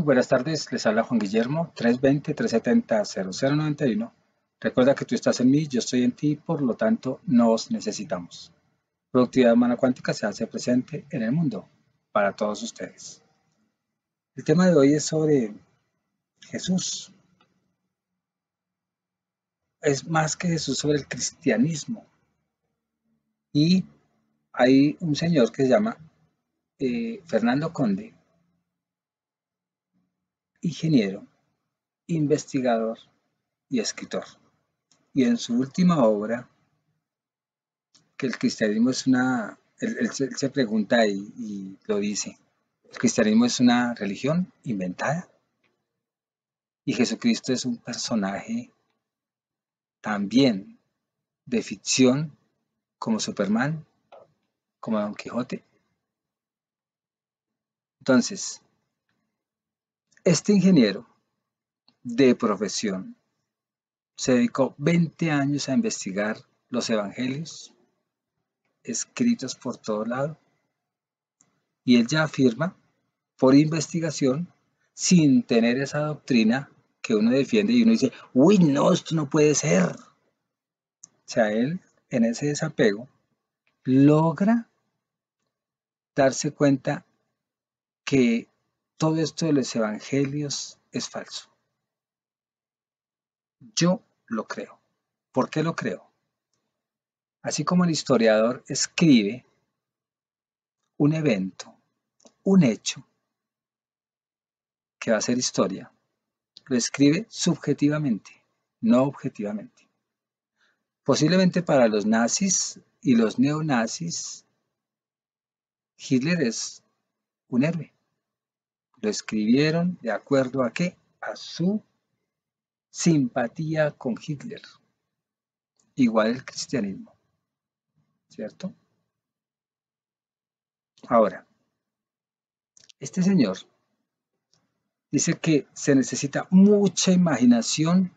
Buenas tardes, les habla Juan Guillermo, 320-370-0091. Recuerda que tú estás en mí, yo estoy en ti, por lo tanto nos necesitamos. Productividad humana cuántica se hace presente en el mundo para todos ustedes. El tema de hoy es sobre Jesús. Es más que Jesús, sobre el cristianismo. Y hay un señor que se llama Fernando Conde, ingeniero, investigador y escritor. Y en su última obra, que el cristianismo es él se pregunta y lo dice, ¿el cristianismo es una religión inventada? Y Jesucristo es un personaje también de ficción, como Superman, como Don Quijote. Entonces, este ingeniero de profesión se dedicó 20 años a investigar los evangelios escritos por todo lado, y él ya afirma, por investigación, sin tener esa doctrina que uno defiende y uno dice, uy, no, esto no puede ser. O sea, él en ese desapego logra darse cuenta que todo esto de los evangelios es falso. Yo lo creo. ¿Por qué lo creo? Así como el historiador escribe un evento, un hecho que va a ser historia, lo escribe subjetivamente, no objetivamente. Posiblemente para los nazis y los neonazis, Hitler es un héroe. Lo escribieron de acuerdo a qué? A su simpatía con Hitler. Igual el cristianismo, ¿cierto? Ahora, este señor dice que se necesita mucha imaginación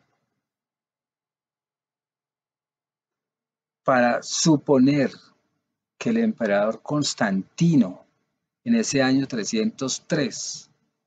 para suponer que el emperador Constantino, en ese año 303,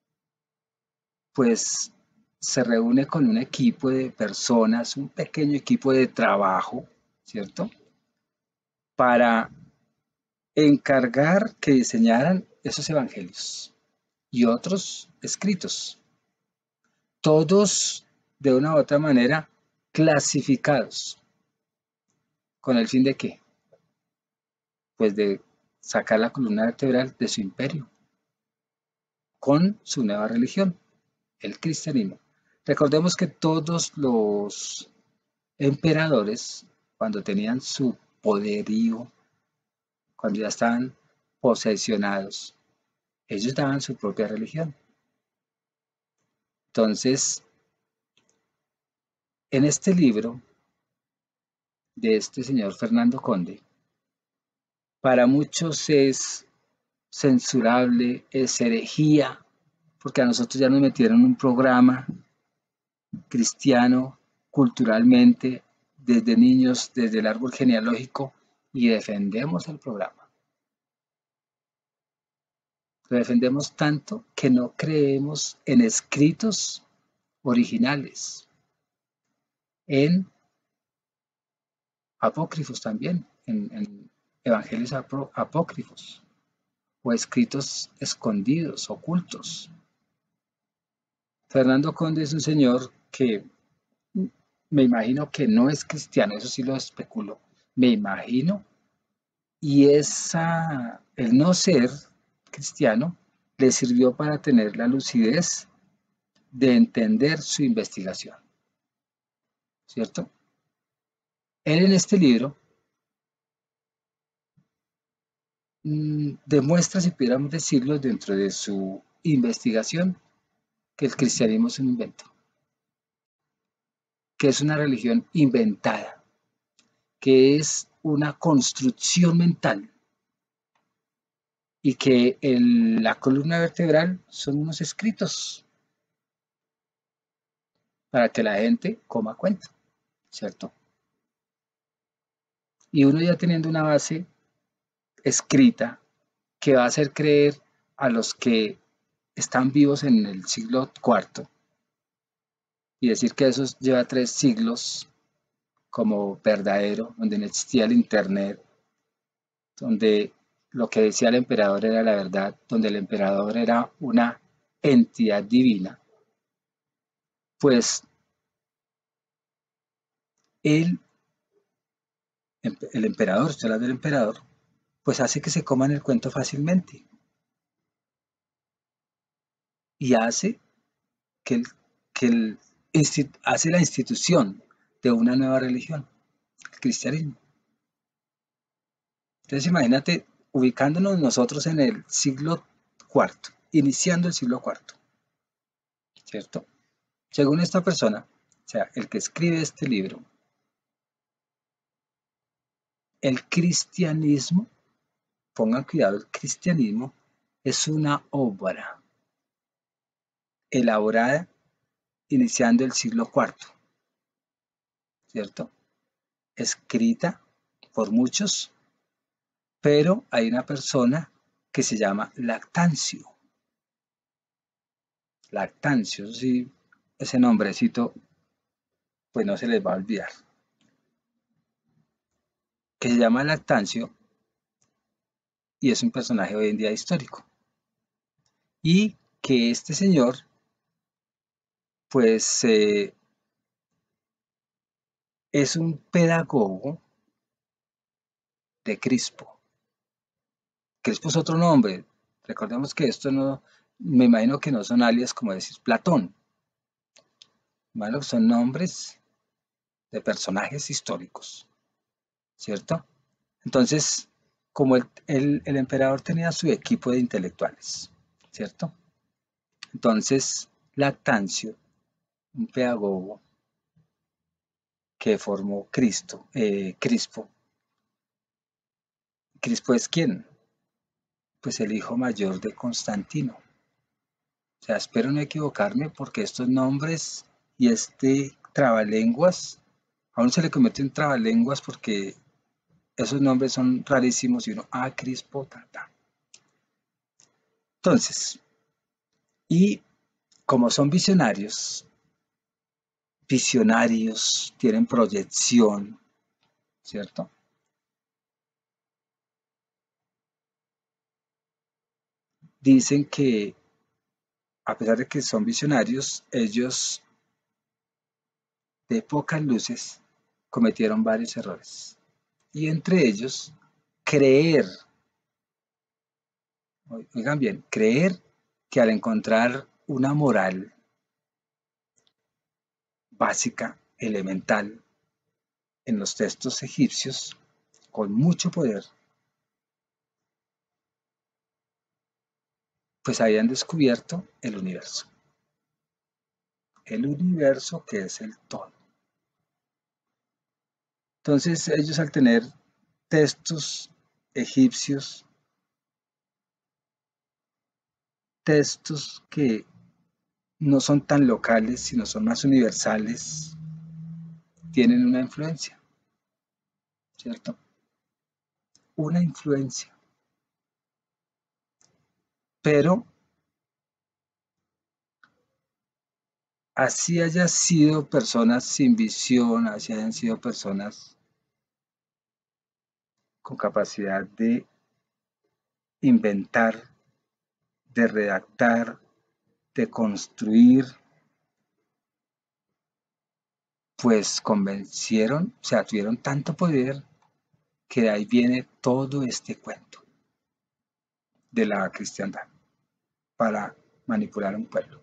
pues se reúne con un equipo de personas, un pequeño equipo de trabajo, ¿cierto? Para encargar que diseñaran esos evangelios y otros escritos, todos de una u otra manera clasificados. ¿Con el fin de qué? Pues de sacar la columna vertebral de su imperio, con su nueva religión, el cristianismo. Recordemos que todos los emperadores, cuando tenían su poderío, cuando ya estaban posesionados, ellos daban su propia religión. Entonces, en este libro de este señor Fernando Conde, para muchos es censurable, es herejía, porque a nosotros ya nos metieron un programa cristiano culturalmente desde niños, desde el árbol genealógico, y defendemos el programa. Lo defendemos tanto que no creemos en escritos originales, en apócrifos también, en evangelios apócrifos o escritos escondidos, ocultos. Fernando Conde es un señor que me imagino que no es cristiano, eso sí lo especulo, me imagino, y el no ser cristiano le sirvió para tener la lucidez de entender su investigación, ¿cierto? Él en este libro demuestra, si pudiéramos decirlo, dentro de su investigación, que el cristianismo es un invento, que es una religión inventada, que es una construcción mental y que la columna vertebral son unos escritos para que la gente coma cuenta, ¿cierto? Y uno ya teniendo una base escrita que va a hacer creer a los que están vivos en el siglo IV, y decir que eso lleva 3 siglos como verdadero, donde no existía el Internet, donde lo que decía el emperador era la verdad, donde el emperador era una entidad divina, pues él, el emperador, estoy hablando del emperador, pues hace que se coman el cuento fácilmente y hace que, hace la institución de una nueva religión, el cristianismo. Entonces imagínate ubicándonos nosotros en el siglo IV, iniciando el siglo IV, ¿cierto? Según esta persona, o sea, el que escribe este libro, el cristianismo, pongan cuidado, el cristianismo es una obra elaborada iniciando el siglo IV, ¿cierto? Escrita por muchos, pero hay una persona que se llama Lactancio. Lactancio, sí, ese nombrecito, pues no se les va a olvidar. Que se llama Lactancio y es un personaje hoy en día histórico. Y que este señor, pues, es un pedagogo de Crispo. Crispo es otro nombre. Recordemos que esto no, me imagino que no son alias como decir Platón. Me imagino que son nombres de personajes históricos, ¿cierto? Entonces, como el emperador tenía su equipo de intelectuales, ¿cierto? Entonces, Lactancio, un pedagogo que formó Crispo. ¿Crispo es quién? Pues el hijo mayor de Constantino. O sea, espero no equivocarme porque estos nombres y este trabalenguas, a uno se le cometen trabalenguas porque esos nombres son rarísimos y uno, Crispo, ta, ta. Entonces, y como son visionarios, tienen proyección, ¿cierto? Dicen que a pesar de que son visionarios, ellos de pocas luces cometieron varios errores. Y entre ellos, creer, oigan bien, creer que al encontrar una moral básica, elemental, en los textos egipcios, con mucho poder, pues habían descubierto el universo. El universo que es el todo. Entonces ellos al tener textos egipcios, textos que no son tan locales, sino son más universales, tienen una influencia, ¿cierto? Una influencia. Pero así hayan sido personas sin visión, así hayan sido personas con capacidad de inventar, de redactar, de construir, pues convencieron, o sea, tuvieron tanto poder que de ahí viene todo este cuento de la cristiandad para manipular a un pueblo.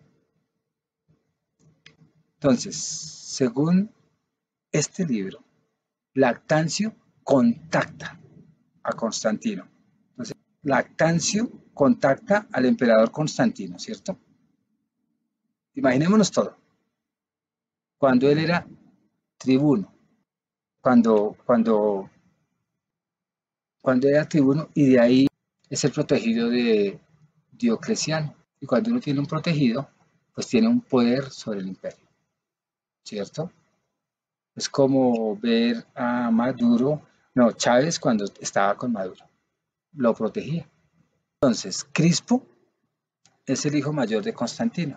Entonces, según este libro, Lactancio contacta a Constantino. Entonces, Lactancio contacta al emperador Constantino, ¿cierto? Imaginémonos todo. Cuando él era tribuno, cuando, cuando, cuando era tribuno y de ahí es el protegido de Diocleciano. Y cuando uno tiene un protegido, pues tiene un poder sobre el imperio, ¿cierto? Es como ver a Maduro, no, Chávez cuando estaba con Maduro, lo protegía. Entonces, Crispo es el hijo mayor de Constantino.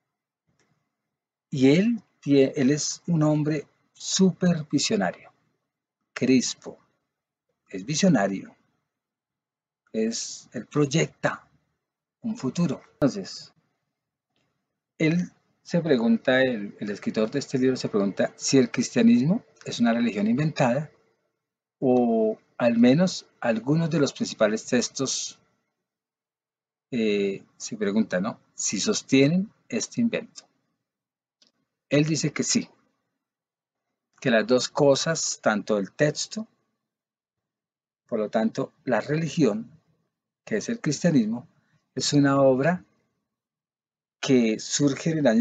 Y él es un hombre súper visionario. Crispo es visionario. Él proyecta un futuro. Entonces, él se pregunta, el escritor de este libro se pregunta si el cristianismo es una religión inventada o al menos algunos de los principales textos se preguntan, ¿no?, si sostienen este invento. Él dice que sí, que las dos cosas, tanto el texto, por lo tanto la religión, que es el cristianismo, es una obra que surge en el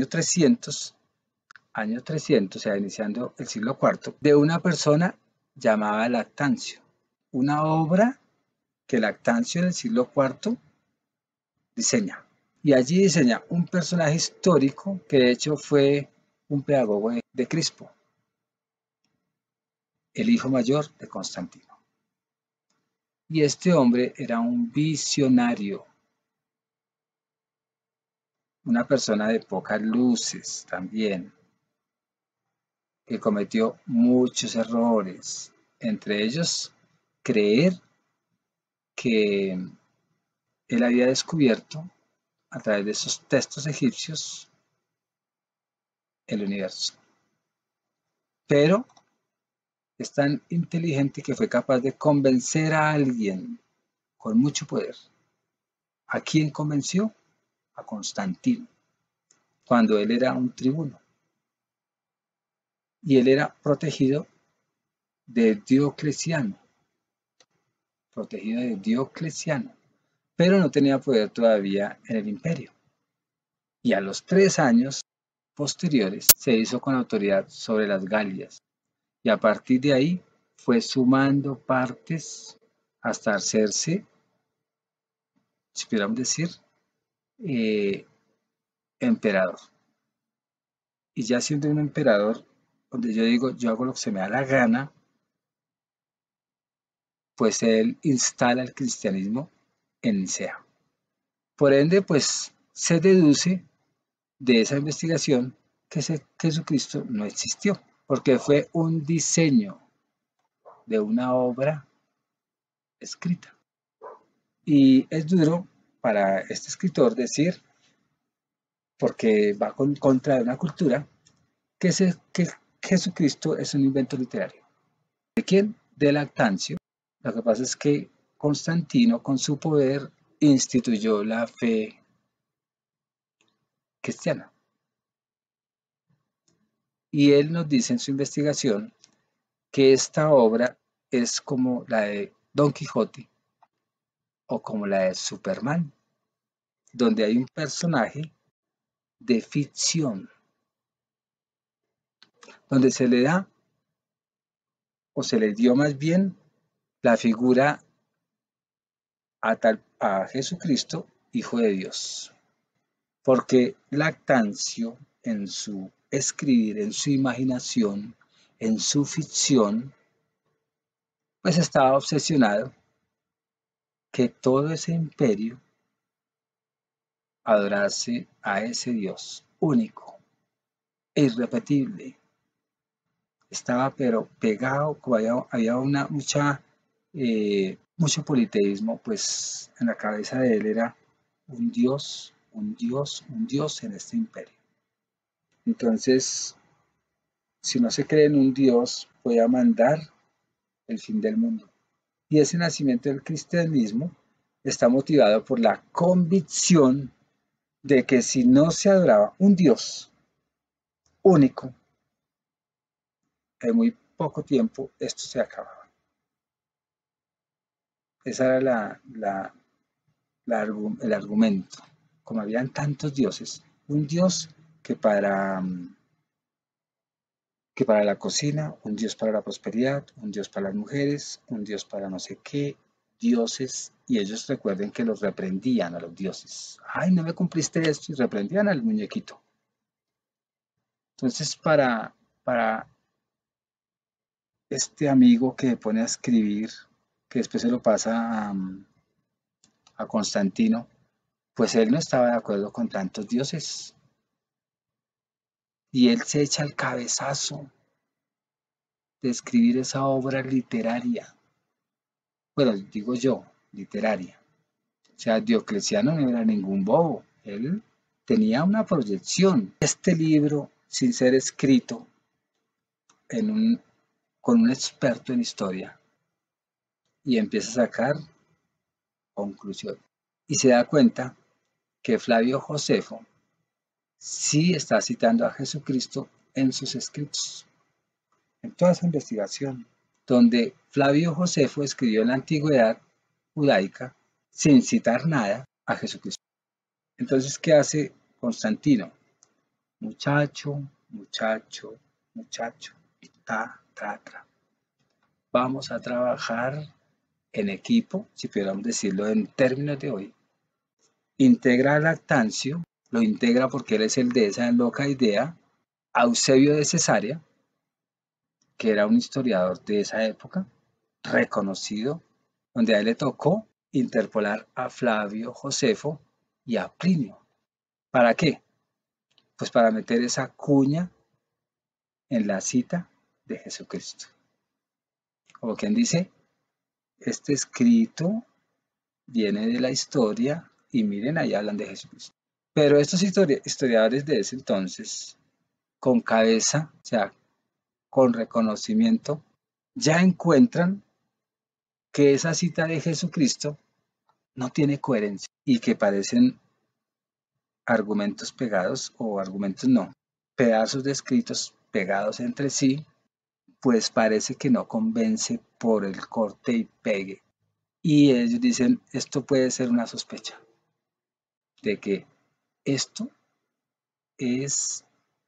año 300, o sea, iniciando el siglo IV, de una persona llamada Lactancio. Una obra que Lactancio en el siglo IV diseña. Y allí diseña un personaje histórico que de hecho fue un pedagogo de Crispo, el hijo mayor de Constantino. Y este hombre era un visionario, una persona de pocas luces también, que cometió muchos errores, entre ellos creer que él había descubierto a través de esos textos egipcios el universo. Pero es tan inteligente que fue capaz de convencer a alguien con mucho poder. ¿A quién convenció? A Constantino, cuando él era un tribuno. Y él era protegido de Diocleciano, pero no tenía poder todavía en el imperio. Y a los 3 años posteriores se hizo con autoridad sobre las Galias, y a partir de ahí fue sumando partes hasta hacerse, si pudiéramos decir, eh, emperador. Y ya siendo un emperador, donde yo digo, yo hago lo que se me da la gana, pues él instala el cristianismo en Nicea. Por ende, pues se deduce de esa investigación que Jesucristo no existió, porque fue un diseño de una obra escrita. Y es duro para este escritor decir, porque va con contra de una cultura, que Jesucristo es un invento literario. ¿De quién? De Lactancio. Lo que pasa es que Constantino, con su poder, instituyó la fe cristiana. Y él nos dice en su investigación que esta obra es como la de Don Quijote o como la de Superman, donde hay un personaje de ficción, donde se le da, o se le dio más bien, la figura a Jesucristo, Hijo de Dios. Porque Lactancio, en su escribir, en su imaginación, en su ficción, pues estaba obsesionado que todo ese imperio adorase a ese Dios único e irrepetible. Estaba pero pegado, como había mucho politeísmo, pues en la cabeza de él era un Dios, un Dios, un Dios en este imperio. Entonces, si no se cree en un Dios, puede mandar el fin del mundo. Y ese nacimiento del cristianismo está motivado por la convicción de que si no se adoraba un Dios único, en muy poco tiempo esto se acababa. Ese era el argumento. Como habían tantos dioses, un Dios que para la cocina, un Dios para la prosperidad, un Dios para las mujeres, un Dios para no sé qué, dioses, y ellos recuerden que los reprendían a los dioses. Ay, no me cumpliste esto, y reprendían al muñequito. Entonces, para este amigo que pone a escribir, que después se lo pasa a Constantino, pues él no estaba de acuerdo con tantos dioses. Y él se echa el cabezazo de escribir esa obra literaria. Bueno, digo yo, literaria. O sea, Diocleciano no era ningún bobo. Él tenía una proyección. Este libro, sin ser escrito con un experto en historia, y empieza a sacar conclusiones. Y se da cuenta que Flavio Josefo sí está citando a Jesucristo en sus escritos, en toda esa investigación, donde Flavio Josefo escribió en la antigüedad judaica sin citar nada a Jesucristo. Entonces, ¿qué hace Constantino? Muchacho, muchacho, muchacho, tra. Vamos a trabajar en equipo, si pudiéramos decirlo en términos de hoy. Integra a Lactancio, lo integra porque él es el de esa loca idea, a Eusebio de Cesarea, que era un historiador de esa época, reconocido, donde a él le tocó interpolar a Flavio Josefo y a Plinio. ¿Para qué? Pues para meter esa cuña en la cita de Jesucristo. Como quien dice, este escrito viene de la historia y miren, ahí hablan de Jesucristo. Pero estos historiadores de ese entonces, con cabeza, o sea, con reconocimiento, ya encuentran que esa cita de Jesucristo no tiene coherencia y que parecen argumentos pegados o argumentos no, pedazos de escritos pegados entre sí, pues parece que no convence por el corte y pegue. Y ellos dicen, esto puede ser una sospecha de que esto es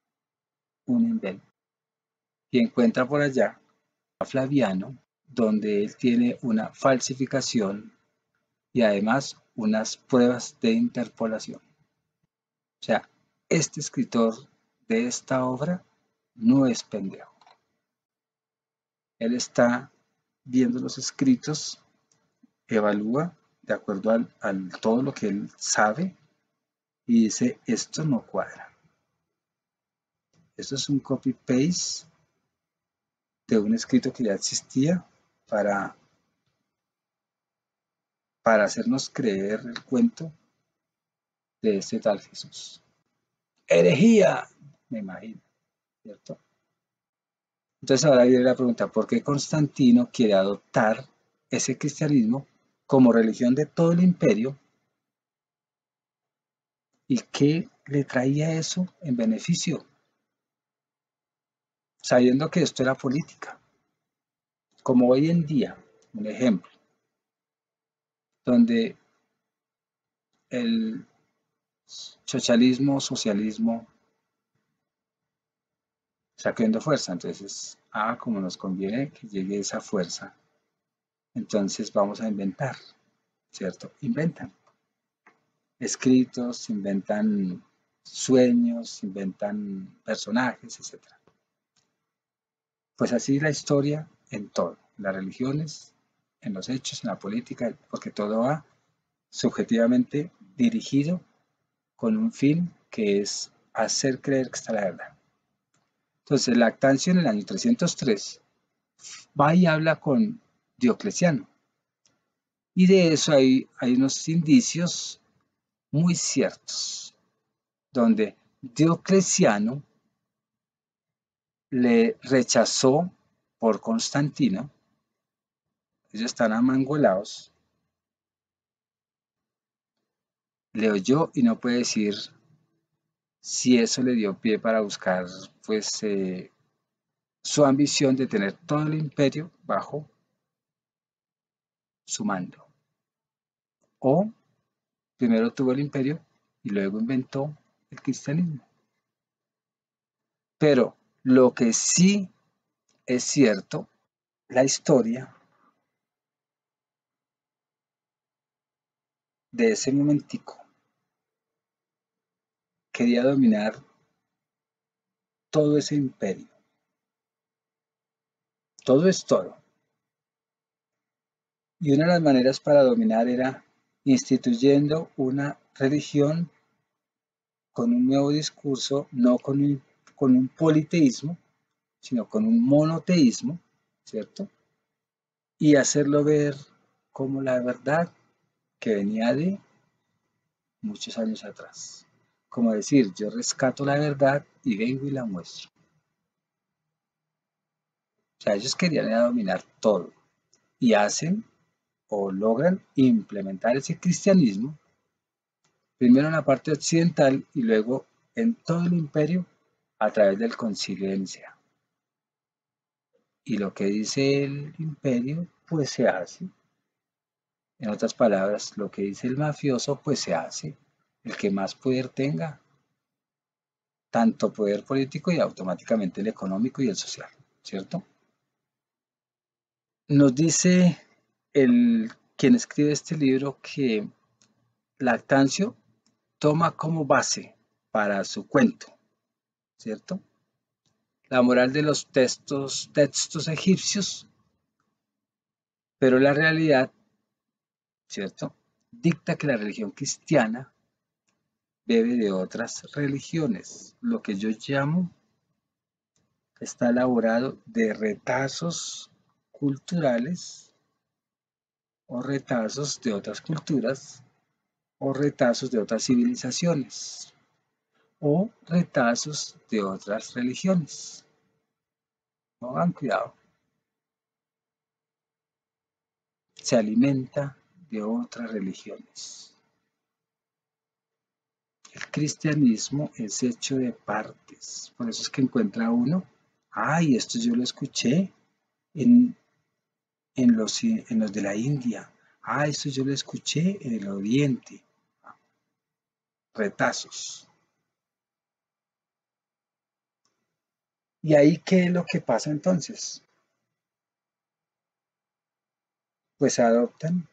un invento. Y encuentra por allá a Flaviano, donde él tiene una falsificación y además unas pruebas de interpolación. O sea, este escritor de esta obra no es pendejo. Él está viendo los escritos, evalúa de acuerdo a todo lo que él sabe y dice, esto no cuadra. Esto es un copy-paste de un escrito que ya existía para, para hacernos creer el cuento de este tal Jesús. Herejía, me imagino, ¿cierto? Entonces ahora viene la pregunta, ¿por qué Constantino quiere adoptar ese cristianismo como religión de todo el imperio? ¿Y qué le traía eso en beneficio? Sabiendo que esto era política. Como hoy en día, un ejemplo, donde el socialismo está cogiendo fuerza. Entonces, como nos conviene que llegue esa fuerza, entonces vamos a inventar, ¿cierto? Inventan escritos, inventan sueños, inventan personajes, etc. Pues así la historia en todo, en las religiones, en los hechos, en la política, porque todo va subjetivamente dirigido con un fin que es hacer creer que está la verdad. Entonces, Lactancio en el año 303 va y habla con Diocleciano. Y de eso hay unos indicios muy ciertos, donde Diocleciano le rechazó por Constantino, ellos están amangolados, le oyó y no puede decir si eso le dio pie para buscar pues su ambición de tener todo el imperio bajo su mando. O primero tuvo el imperio y luego inventó el cristianismo. Pero lo que sí es cierto, la historia de ese momentico quería dominar todo ese imperio. Todo es todo. Y una de las maneras para dominar era instituyendo una religión con un nuevo discurso, no con un politeísmo, sino con un monoteísmo, ¿cierto? Y hacerlo ver como la verdad que venía de muchos años atrás. Como decir, yo rescato la verdad y vengo y la muestro. O sea, ellos querían dominar todo y hacen o logran implementar ese cristianismo, primero en la parte occidental y luego en todo el imperio a través del concilio de Nicea. Y lo que dice el imperio, pues se hace. En otras palabras, lo que dice el mafioso, pues se hace. El que más poder tenga, tanto poder político y automáticamente el económico y el social, ¿cierto? Nos dice quien escribe este libro que Lactancio toma como base para su cuento, ¿cierto? La moral de los textos egipcios, pero la realidad, ¿cierto? Dicta que la religión cristiana bebe de otras religiones. Lo que yo llamo está elaborado de retazos culturales o retazos de otras culturas o retazos de otras civilizaciones o retazos de otras religiones. Pongan cuidado. Se alimenta de otras religiones. El cristianismo es hecho de partes. Por eso es que encuentra uno, ay, esto yo lo escuché en, en los de la India. Ah, esto yo lo escuché en el Oriente. Retazos. ¿Y ahí qué es lo que pasa entonces? Pues adoptan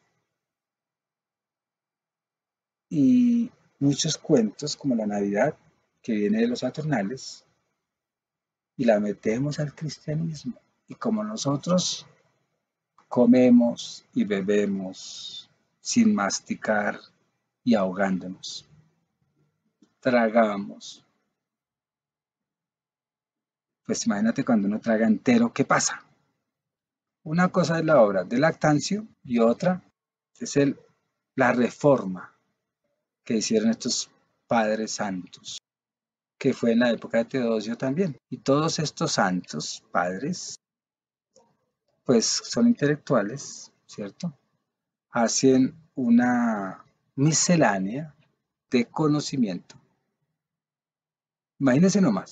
y muchos cuentos como la Navidad, que viene de los Saturnales, y la metemos al cristianismo. Y como nosotros comemos y bebemos sin masticar y ahogándonos, tragamos, pues imagínate cuando uno traga entero, ¿qué pasa? Una cosa es la obra de Lactancio y otra es la reforma que hicieron estos padres santos, que fue en la época de Teodosio también. Y todos estos santos padres, pues son intelectuales, ¿cierto? Hacen una miscelánea de conocimiento. Imagínense nomás.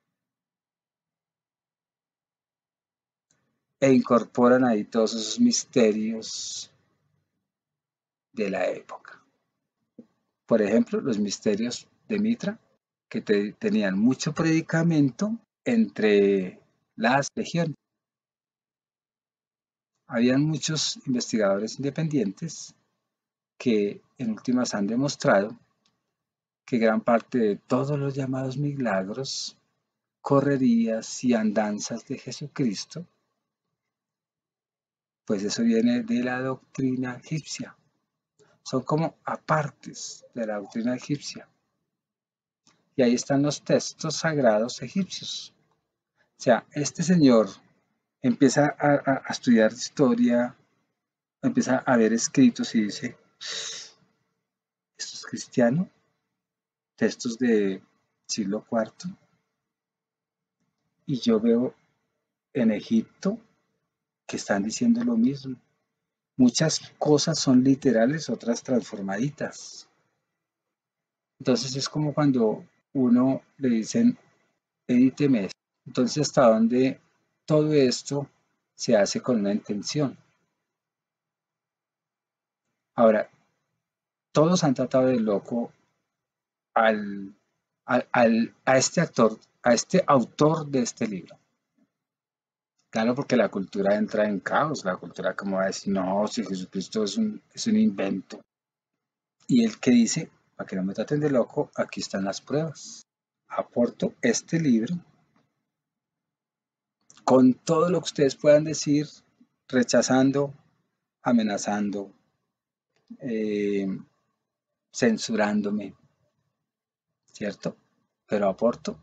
E incorporan ahí todos esos misterios de la época. Por ejemplo, los misterios de Mitra, que tenían mucho predicamento entre las legiones. Habían muchos investigadores independientes que en últimas han demostrado que gran parte de todos los llamados milagros, correrías y andanzas de Jesucristo, pues eso viene de la doctrina egipcia. Son como apartes de la doctrina egipcia. Y ahí están los textos sagrados egipcios. O sea, este señor empieza a estudiar historia, empieza a ver escritos y dice, ¿esto es cristiano? Textos de siglo IV. Y yo veo en Egipto que están diciendo lo mismo. Muchas cosas son literales, otras transformaditas. Entonces es como cuando uno le dicen, edíteme esto. Entonces, hasta dónde todo esto se hace con una intención. Ahora, todos han tratado de loco al, a este actor, a este autor de este libro. Claro, porque la cultura entra en caos, la cultura como va a decir, no, si Jesucristo es un invento. Y el que dice, para que no me traten de loco, aquí están las pruebas. Aporto este libro con todo lo que ustedes puedan decir, rechazando, amenazando, eh, censurándome, ¿cierto? Pero aporto.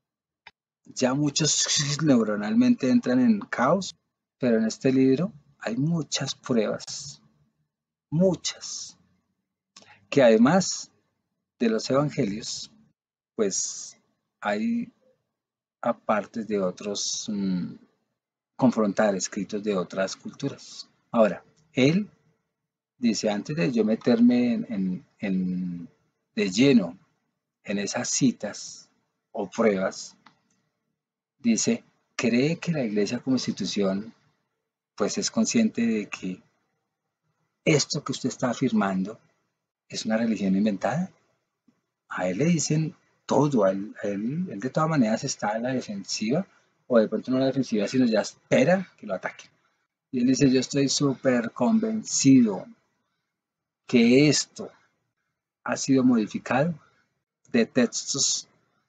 Ya muchos neuronalmente entran en caos, pero en este libro hay muchas pruebas, muchas, que además de los evangelios, pues hay apartes de otros confrontar escritos de otras culturas. Ahora, él dice, antes de yo meterme de lleno en esas citas o pruebas, dice, cree que la iglesia como institución pues es consciente de que esto que usted está afirmando es una religión inventada. A él le dicen todo, él de todas maneras está a la defensiva, o de pronto no a la defensiva, sino ya espera que lo ataquen. Y él dice, yo estoy súper convencido que esto ha sido modificado de textos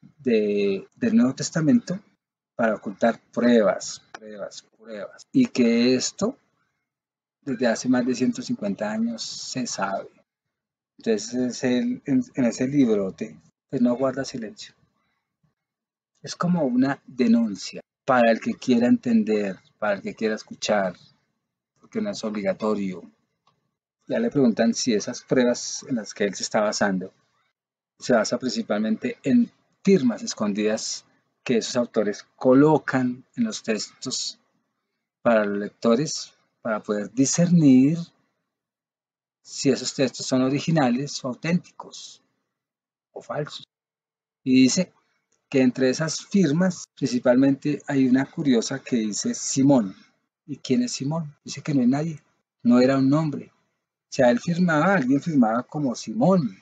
del Nuevo Testamento para ocultar pruebas, pruebas, pruebas. Y que esto desde hace más de 150 años se sabe. Entonces en ese librote pues no guarda silencio. Es como una denuncia para el que quiera entender, para el que quiera escuchar, porque no es obligatorio. Ya le preguntan si esas pruebas en las que él se está basando se basa principalmente en firmas escondidas que esos autores colocan en los textos para los lectores para poder discernir si esos textos son originales o auténticos o falsos. Y dice que entre esas firmas principalmente hay una curiosa que dice Simón. ¿Y quién es Simón? Dice que no es nadie, no era un nombre. O sea, él firmaba, alguien firmaba como Simón.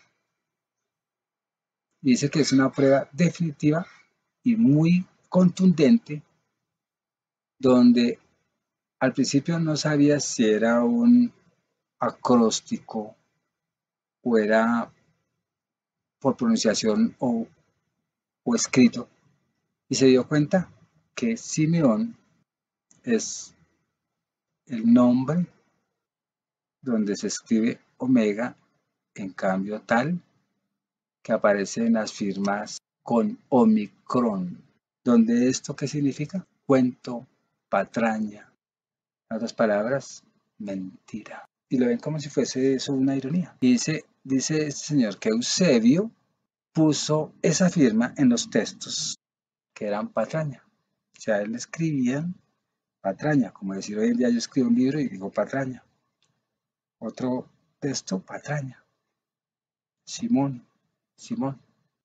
Y dice que es una prueba definitiva y muy contundente, donde al principio no sabía si era un acróstico o era por pronunciación o escrito, y se dio cuenta que Simeón es el nombre donde se escribe omega, en cambio tal que aparece en las firmas con omicron, donde esto ¿qué significa? Cuento, patraña, en otras palabras, mentira. Y lo ven como si fuese eso una ironía. Y dice este señor que Eusebio puso esa firma en los textos que eran patraña. O sea, él escribía patraña, como decir hoy en día yo escribo un libro y digo patraña. Otro texto, patraña. Simón, Simón.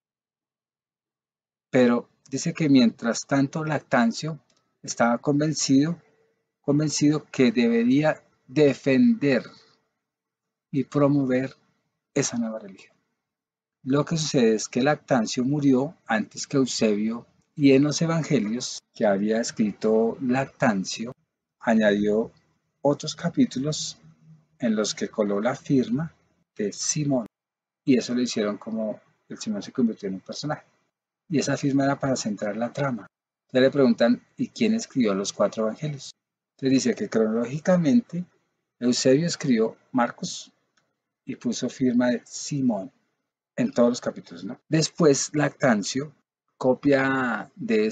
Pero dice que mientras tanto Lactancio estaba convencido que debería defender y promover esa nueva religión. Lo que sucede es que Lactancio murió antes que Eusebio y en los evangelios que había escrito Lactancio añadió otros capítulos en los que coló la firma de Simón y eso lo hicieron como el Simón se convirtió en un personaje. Y esa firma era para centrar la trama. Entonces le preguntan, ¿y quién escribió los 4 evangelios? Entonces dice que cronológicamente Eusebio escribió Marcos y puso firma de Simón en todos los capítulos, ¿no? Después Lactancio copia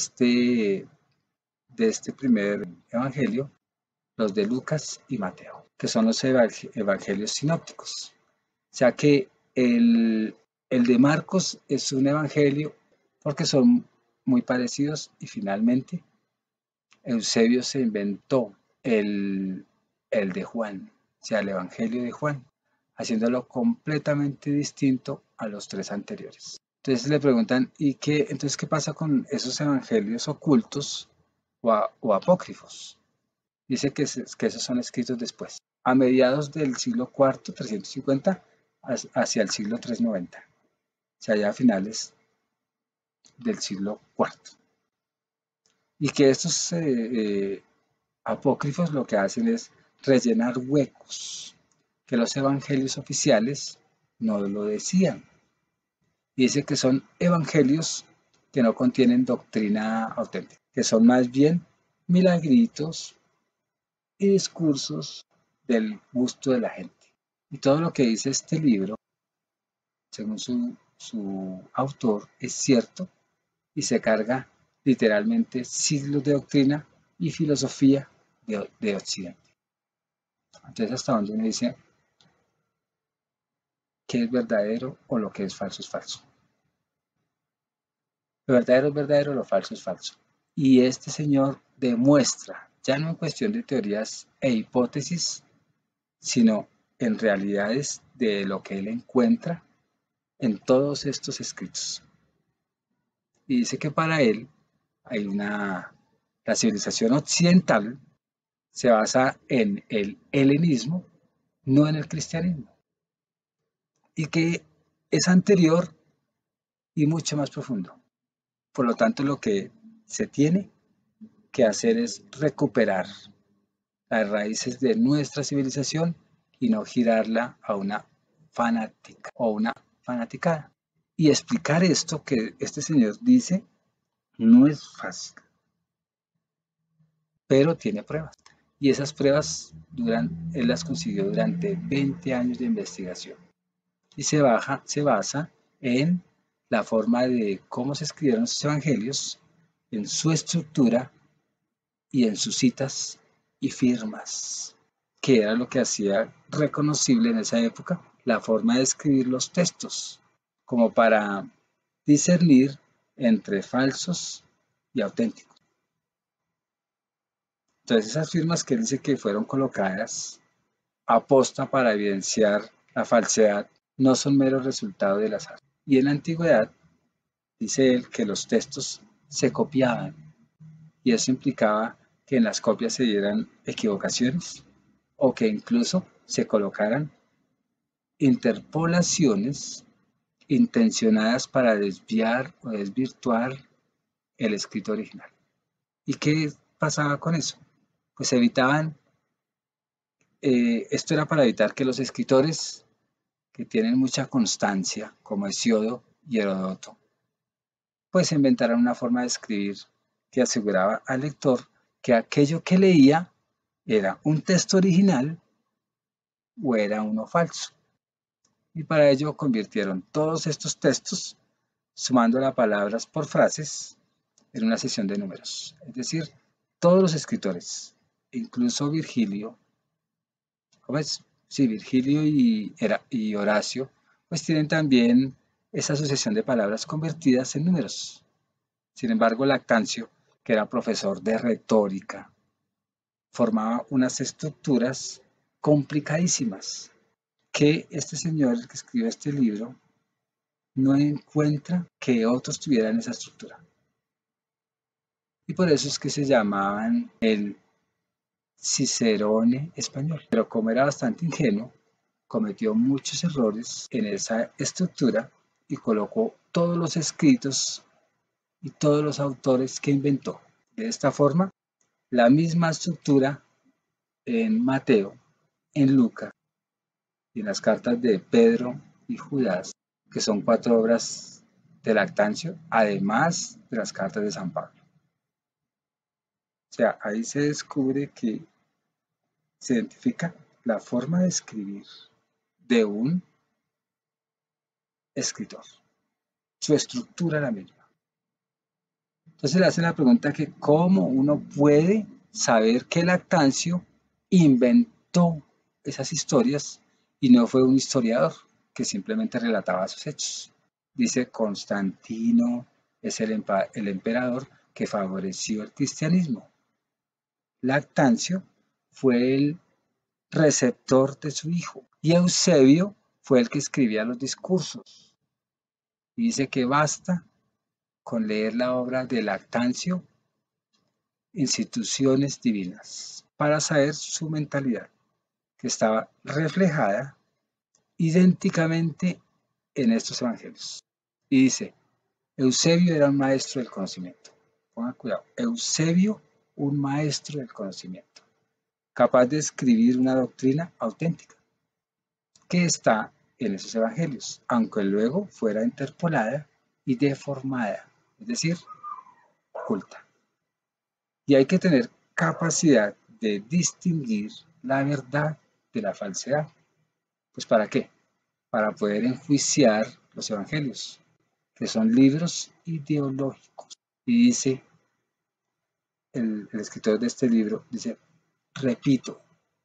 de este primer evangelio los de Lucas y Mateo, que son los evangelios sinópticos. O sea que el de Marcos es un evangelio porque son muy parecidos y finalmente Eusebio se inventó el de Juan, o sea, el evangelio de Juan, haciéndolo completamente distinto a los 3 anteriores. Entonces le preguntan, entonces qué pasa con esos evangelios ocultos o apócrifos? Dice que esos son escritos después, a mediados del siglo IV, 350, hacia el siglo 390, o sea, ya a finales del siglo IV. Y que estos apócrifos lo que hacen es rellenar huecos que los evangelios oficiales no lo decían. Y dice que son evangelios que no contienen doctrina auténtica, que son más bien milagritos y discursos del gusto de la gente. Y todo lo que dice este libro según su autor, es cierto y se carga literalmente siglos de doctrina y filosofía de Occidente. Entonces, hasta donde uno dice qué es verdadero o lo que es falso es falso. Lo verdadero es verdadero, lo falso es falso. Y este señor demuestra, ya no en cuestión de teorías e hipótesis, sino en realidades de lo que él encuentra en todos estos escritos. Y dice que para él hay la civilización occidental se basa en el helenismo, no en el cristianismo, y que es anterior y mucho más profundo. Por lo tanto, lo que se tiene que hacer es recuperar las raíces de nuestra civilización y no girarla a una fanática o una fanaticada. Y explicar esto que este señor dice no es fácil, pero tiene pruebas. Y esas pruebas él las consiguió durante 20 años de investigación. Y se basa en la forma de cómo se escribieron los evangelios, en su estructura y en sus citas y firmas, que era lo que hacía reconocible en esa época la forma de escribir los textos, como para discernir entre falsos y auténticos. Entonces esas firmas que él dice que fueron colocadas aposta para evidenciar la falsedad no son meros resultados del azar. Y en la antigüedad dice él que los textos se copiaban y eso implicaba que en las copias se dieran equivocaciones o que incluso se colocaran interpolaciones intencionadas para desviar o desvirtuar el escrito original. ¿Y qué pasaba con eso? Pues esto era para evitar que los escritores que tienen mucha constancia, como Hesiodo y Heródoto, pues inventaron una forma de escribir que aseguraba al lector que aquello que leía era un texto original o era uno falso. Y para ello convirtieron todos estos textos, sumando las palabras por frases, en una sesión de números. Es decir, todos los escritores, incluso Virgilio, ¿cómo es? Sí, Virgilio y Horacio, pues tienen también esa sucesión de palabras convertidas en números. Sin embargo, Lactancio, que era profesor de retórica, formaba unas estructuras complicadísimas que este señor, el que escribió este libro, no encuentra que otros tuvieran esa estructura. Y por eso es que se llamaban el Cicerone español. Pero como era bastante ingenuo, cometió muchos errores en esa estructura y colocó todos los escritos y todos los autores que inventó. De esta forma, la misma estructura en Mateo, en Lucas y en las cartas de Pedro y Judas, que son 4 obras de Lactancio, además de las cartas de San Pablo. O sea, ahí se descubre que se identifica la forma de escribir de un escritor. Su estructura era la misma. Entonces le hacen la pregunta que cómo uno puede saber que Lactancio inventó esas historias y no fue un historiador que simplemente relataba sus hechos. Dice Constantino es el emperador que favoreció el cristianismo. Lactancio fue el receptor de su hijo y Eusebio fue el que escribía los discursos. Y dice que basta con leer la obra de Lactancio, Instituciones Divinas, para saber su mentalidad, que estaba reflejada idénticamente en estos evangelios. Y dice, Eusebio era un maestro del conocimiento. Pongan cuidado, Eusebio, un maestro del conocimiento, capaz de escribir una doctrina auténtica, que está en esos evangelios, aunque luego fuera interpolada y deformada, es decir, oculta. Y hay que tener capacidad de distinguir la verdad de la falsedad. Pues ¿para qué? Para poder enjuiciar los evangelios, que son libros ideológicos. Y dice el escritor de este libro, dice, repito,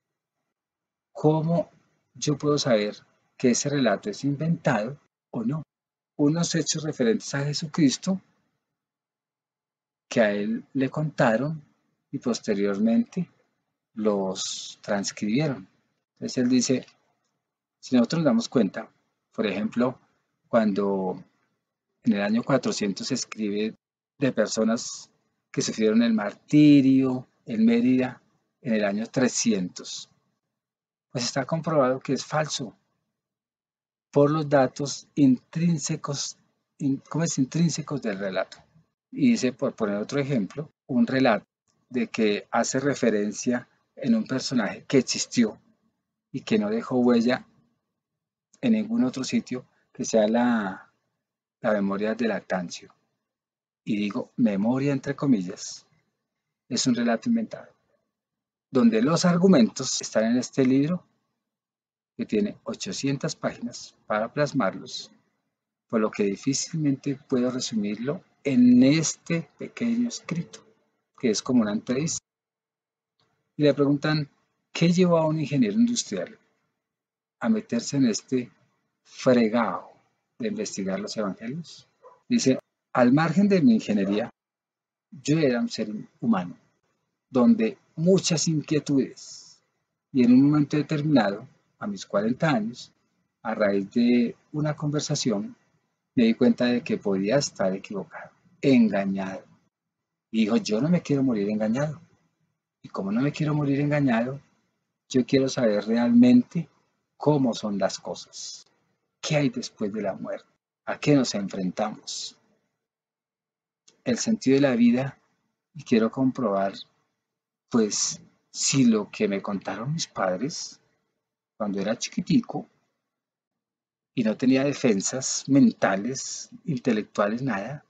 ¿cómo yo puedo saber que ese relato es inventado o no? Unos hechos referentes a Jesucristo que a él le contaron y posteriormente los transcribieron. Entonces él dice, si nosotros nos damos cuenta, por ejemplo, cuando en el año 400 se escribe de personas que sufrieron el martirio en Mérida en el año 300, pues está comprobado que es falso por los datos intrínsecos, ¿cómo es? Intrínsecos del relato. Y dice, por poner otro ejemplo, un relato de que hace referencia en un personaje que existió y que no dejó huella en ningún otro sitio que sea la memoria de Lactancio. Y digo memoria entre comillas, es un relato inventado, donde los argumentos están en este libro que tiene 800 páginas para plasmarlos, por lo que difícilmente puedo resumirlo en este pequeño escrito, que es como una entrevista. Y le preguntan, ¿qué llevó a un ingeniero industrial a meterse en este fregado de investigar los evangelios? Dice, al margen de mi ingeniería, yo era un ser humano, donde muchas inquietudes, y en un momento determinado, a mis 40 años, a raíz de una conversación, me di cuenta de que podía estar equivocado, engañado. Y dijo, yo no me quiero morir engañado. Y como no me quiero morir engañado, yo quiero saber realmente cómo son las cosas. ¿Qué hay después de la muerte? ¿A qué nos enfrentamos? El sentido de la vida, y quiero comprobar, pues, si lo que me contaron mis padres cuando era chiquitico y no tenía defensas mentales, intelectuales, nada,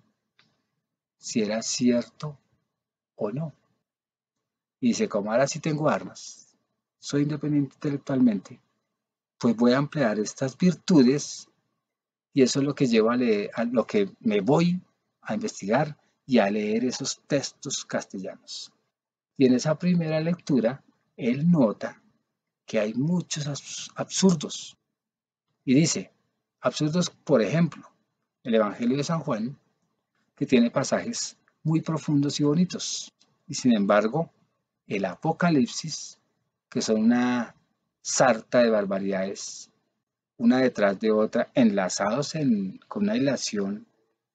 si era cierto o no. Y dice, como ahora sí tengo armas, soy independiente intelectualmente, pues voy a emplear estas virtudes y eso es lo que llevo a leer, a lo que me voy a investigar y a leer esos textos castellanos. Y en esa primera lectura, él nota que hay muchos absurdos. Y dice, absurdos, por ejemplo, el Evangelio de San Juan, que tiene pasajes muy profundos y bonitos. Y sin embargo, el Apocalipsis, que son una sarta de barbaridades, una detrás de otra, enlazados con una hilación,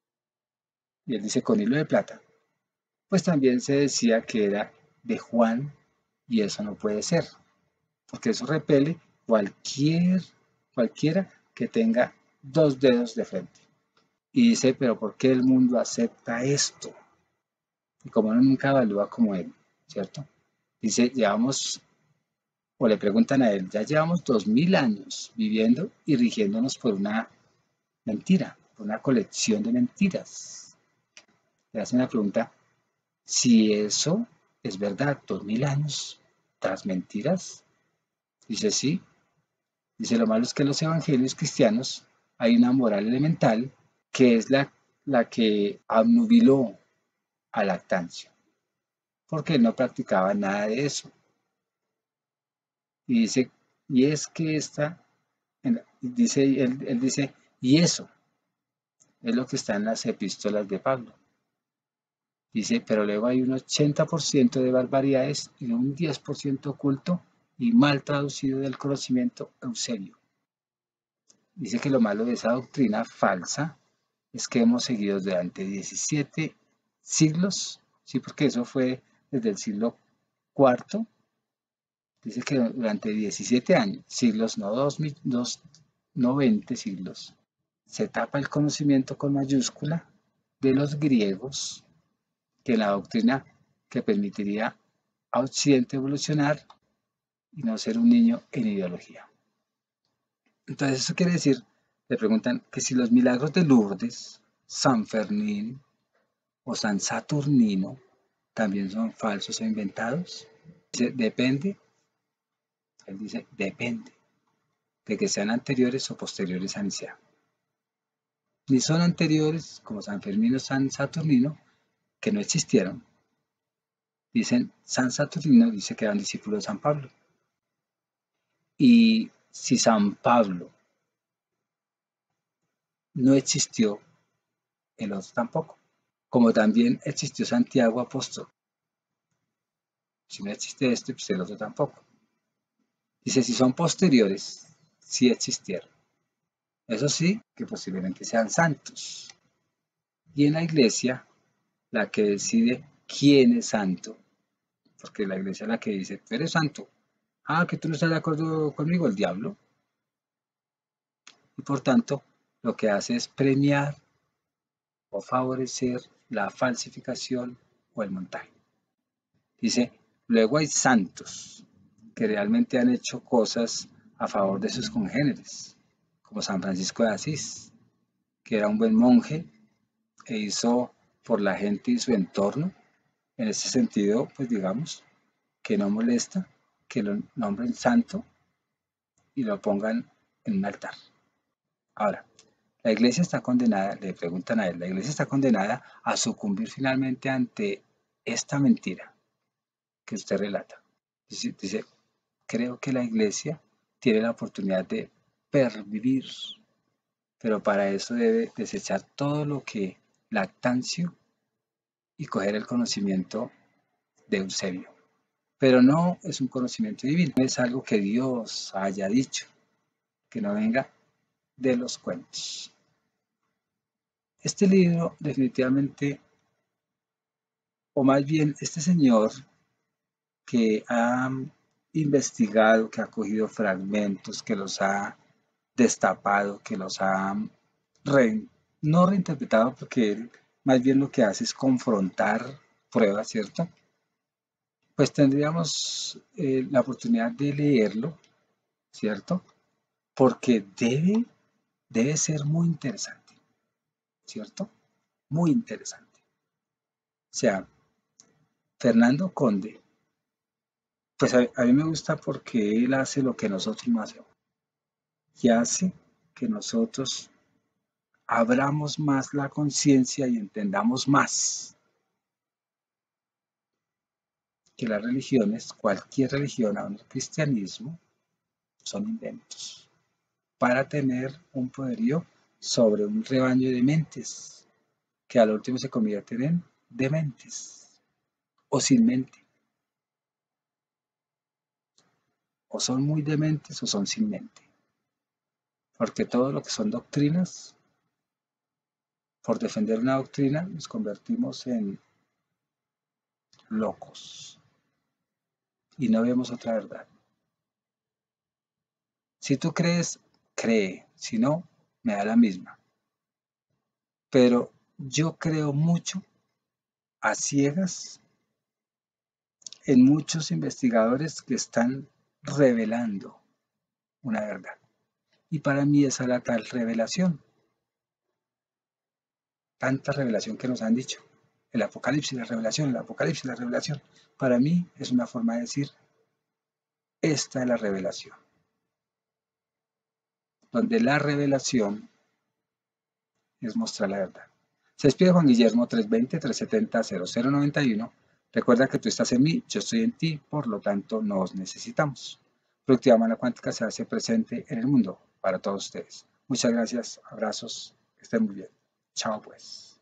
y él dice con hilo de plata, pues también se decía que era de Juan, y eso no puede ser, porque eso repele cualquiera que tenga dos dedos de frente. Y dice, pero ¿por qué el mundo acepta esto? Y como uno nunca evalúa como él, ¿cierto? Dice, o le preguntan a él, ya llevamos 2000 años viviendo y rigiéndonos por una mentira, por una colección de mentiras. Le hacen la pregunta, si eso es verdad, 2000 años tras mentiras. Dice, sí. Dice, lo malo es que en los evangelios cristianos hay una moral elemental que es la que obnubiló a Lactancio, porque él no practicaba nada de eso. Y dice, y es que él dice, y eso es lo que está en las epístolas de Pablo. Dice, pero luego hay un 80% de barbaridades y un 10% oculto y mal traducido del conocimiento Eusebio. Dice que lo malo de esa doctrina falsa es que hemos seguido durante 17 siglos, sí, porque eso fue desde el siglo cuarto. Dice que durante 17 años, siglos, no 20 siglos, se tapa el conocimiento con mayúscula de los griegos, que la doctrina que permitiría a Occidente evolucionar y no ser un niño en ideología. Entonces eso quiere decir, le preguntan que si los milagros de Lourdes, San Fermín o San Saturnino también son falsos o inventados. Dice, depende, él dice, depende de que sean anteriores o posteriores a Nicea. ni son anteriores, como San Fermino, San Saturnino, que no existieron. Dicen, San Saturnino dice que eran discípulos de San Pablo. Y si San Pablo no existió, el otro tampoco. Como también existió Santiago Apóstol. Si no existe este, pues el otro tampoco. Dice, si son posteriores, sí existieron. Eso sí, que posiblemente sean santos. Y en la iglesia, la que decide quién es santo, porque la iglesia es la que dice, tú eres santo. Ah, que tú no estás de acuerdo conmigo, el diablo. Y por tanto, lo que hace es premiar o favorecer la falsificación o el montaje. Dice, luego hay santos que realmente han hecho cosas a favor de sus congéneres, como San Francisco de Asís, que era un buen monje e hizo por la gente y su entorno. En ese sentido, pues digamos, que no molesta que lo nombren santo y lo pongan en un altar. Ahora, la iglesia está condenada, le preguntan a él, la iglesia está condenada a sucumbir finalmente ante esta mentira que usted relata. Dice, creo que la iglesia tiene la oportunidad de pervivir, pero para eso debe desechar todo lo que lactancio y coger el conocimiento de Eusebio. Pero no es un conocimiento divino, es algo que Dios haya dicho, que no venga de los cuentos. Este libro definitivamente, o más bien este señor que ha investigado, que ha cogido fragmentos, que los ha destapado, que los ha no reinterpretado, porque él más bien lo que hace es confrontar pruebas, ¿cierto? Pues tendríamos la oportunidad de leerlo, ¿cierto? Porque debe ser muy interesante, ¿cierto? Muy interesante. O sea, Fernando Conde, pues a mí me gusta porque él hace lo que nosotros no hacemos y hace que nosotros abramos más la conciencia y entendamos más que las religiones, cualquier religión, aun el cristianismo, son inventos para tener un poderío sobre un rebaño de mentes que al último se convierten en dementes o sin mente. O son muy dementes o son sin mente. Porque todo lo que son doctrinas, por defender una doctrina, nos convertimos en locos y no vemos otra verdad. Si tú crees, cree. Si no, me da la misma. Pero yo creo mucho a ciegas en muchos investigadores que están revelando una verdad. Y para mí esa es la tal revelación. Tanta revelación que nos han dicho. El apocalipsis, la revelación, el apocalipsis, la revelación. Para mí es una forma de decir, esta es la revelación. Donde la revelación es mostrar la verdad. Se despide Juan Guillermo 320-370-0091. Recuerda que tú estás en mí, yo estoy en ti, por lo tanto nos necesitamos. Productiva Humana Cuántica se hace presente en el mundo para todos ustedes. Muchas gracias, abrazos, que estén muy bien. Chao pues.